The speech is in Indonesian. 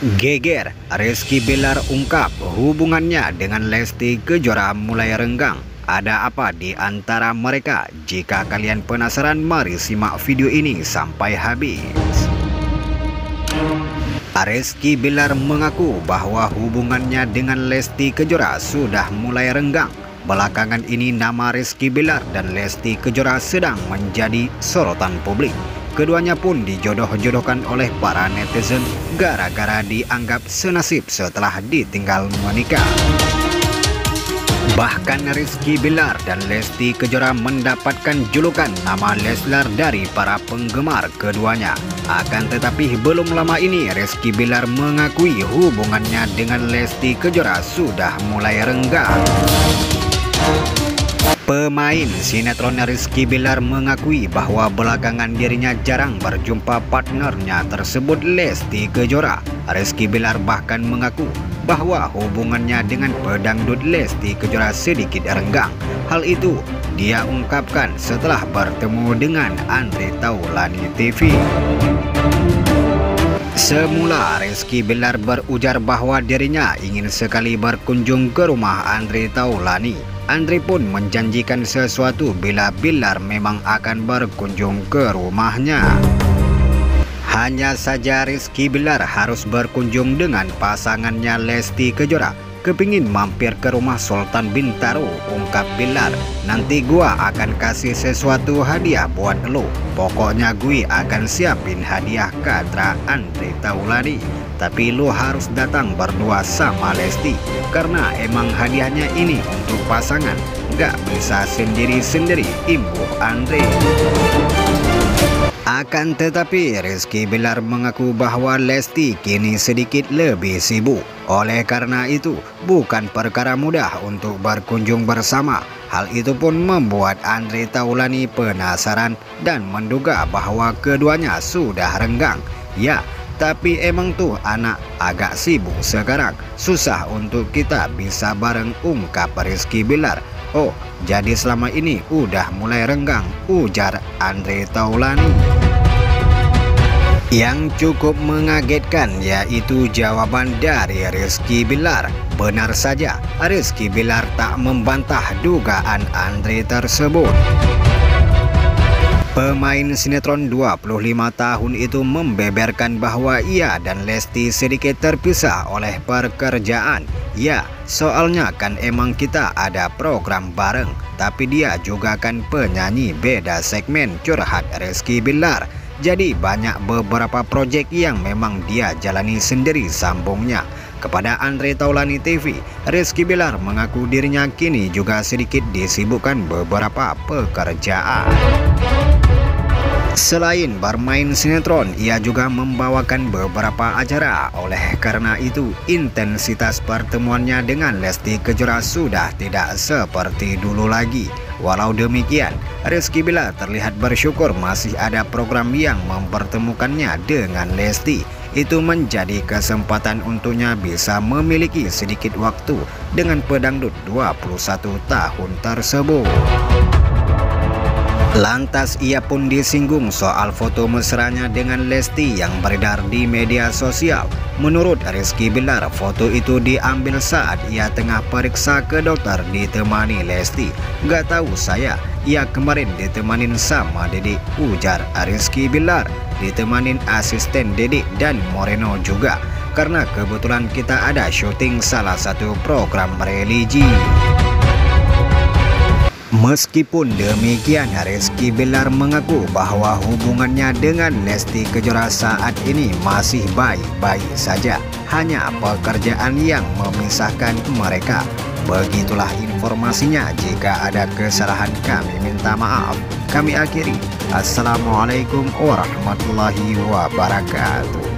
Geger, Rizky Bilar ungkap hubungannya dengan Lesti Kejora mulai renggang. Ada apa di antara mereka? Jika kalian penasaran, mari simak video ini sampai habis. Rizky Bilar mengaku bahwa hubungannya dengan Lesti Kejora sudah mulai renggang. Belakangan ini nama Rizky Bilar dan Lesti Kejora sedang menjadi sorotan publik. Keduanya pun dijodoh-jodohkan oleh para netizen gara-gara dianggap senasib setelah ditinggal menikah. Bahkan Rizky Bilar dan Lesti Kejora mendapatkan julukan nama Leslar dari para penggemar keduanya. Akan tetapi belum lama ini Rizky Bilar mengakui hubungannya dengan Lesti Kejora sudah mulai renggang. Pemain sinetron Rizky Bilar mengakui bahwa belakangan dirinya jarang berjumpa partnernya tersebut, Lesti Kejora. Rizky Bilar bahkan mengaku bahwa hubungannya dengan pedangdut Lesti Kejora sedikit renggang. Hal itu dia ungkapkan setelah bertemu dengan Andre Taulani TV. Semula Rizky Bilar berujar bahwa dirinya ingin sekali berkunjung ke rumah Andre Taulani. Andre pun menjanjikan sesuatu bila Bilar memang akan berkunjung ke rumahnya. Hanya saja Rizky Bilar harus berkunjung dengan pasangannya Lesti Kejora. Kepingin mampir ke rumah Sultan Bintaro, ungkap Bilar. Nanti gua akan kasih sesuatu hadiah buat lo. Pokoknya gue akan siapin hadiah, kata Andre Taulani. Tapi lo harus datang berdua sama Lesti, karena emang hadiahnya ini untuk pasangan, gak bisa sendiri-sendiri, imbuh Andre. Akan tetapi Rizky Bilar mengaku bahwa Lesti kini sedikit lebih sibuk. Oleh karena itu bukan perkara mudah untuk berkunjung bersama. Hal itu pun membuat Andre Taulani penasaran dan menduga bahwa keduanya sudah renggang. Ya, tapi emang tuh anak agak sibuk sekarang, susah untuk kita bisa bareng, ungkap Rizky Bilar. Oh, jadi selama ini udah mulai renggang, ujar Andre Taulani. Yang cukup mengagetkan yaitu jawaban dari Rizky Bilar. Benar saja, Rizky Bilar tak membantah dugaan Andre tersebut. Pemain sinetron 25 tahun itu membeberkan bahwa ia dan Lesti sedikit terpisah oleh pekerjaan. Ya, soalnya kan emang kita ada program bareng, tapi dia juga kan penyanyi beda segmen, curhat Rizky Bilar. Jadi banyak beberapa proyek yang memang dia jalani sendiri, sambungnya. Kepada Andre Taulani TV, Rizky Bilar mengaku dirinya kini juga sedikit disibukkan beberapa pekerjaan. Selain bermain sinetron, ia juga membawakan beberapa acara. Oleh karena itu, intensitas pertemuannya dengan Lesti Kejora sudah tidak seperti dulu lagi. Walau demikian, Rizky Bilar terlihat bersyukur masih ada program yang mempertemukannya dengan Lesti. Itu menjadi kesempatan untuknya bisa memiliki sedikit waktu dengan pedangdut 21 tahun tersebut. Lantas ia pun disinggung soal foto mesranya dengan Lesti yang beredar di media sosial. Menurut Rizky Bilar, foto itu diambil saat ia tengah periksa ke dokter ditemani Lesti. Gak tahu saya, ia kemarin ditemanin sama Dedek, ujar Rizky Bilar. Ditemanin asisten Dedek dan Moreno juga, karena kebetulan kita ada syuting salah satu program religi. Meskipun demikian, Rizky Bilar mengaku bahwa hubungannya dengan Lesti Kejora saat ini masih baik-baik saja. Hanya pekerjaan yang memisahkan mereka. Begitulah informasinya. Jika ada kesalahan kami minta maaf. Kami akhiri. Assalamualaikum warahmatullahi wabarakatuh.